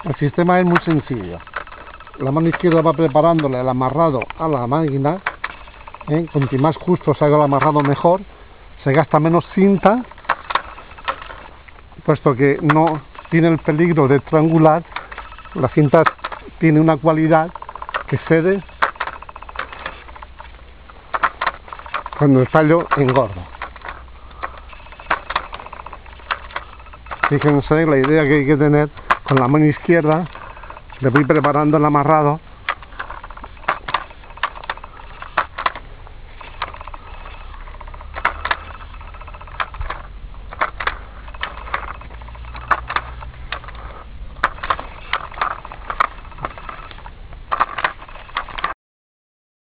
El sistema es muy sencillo. La mano izquierda va preparándole el amarrado a la máquina. Cuanto más justo se haga el amarrado mejor. Se gasta menos cinta, puesto que no tiene el peligro de estrangular. La cinta tiene una cualidad que cede cuando el tallo engorda. Fíjense la idea que hay que tener con la mano izquierda. Le voy preparando el amarrado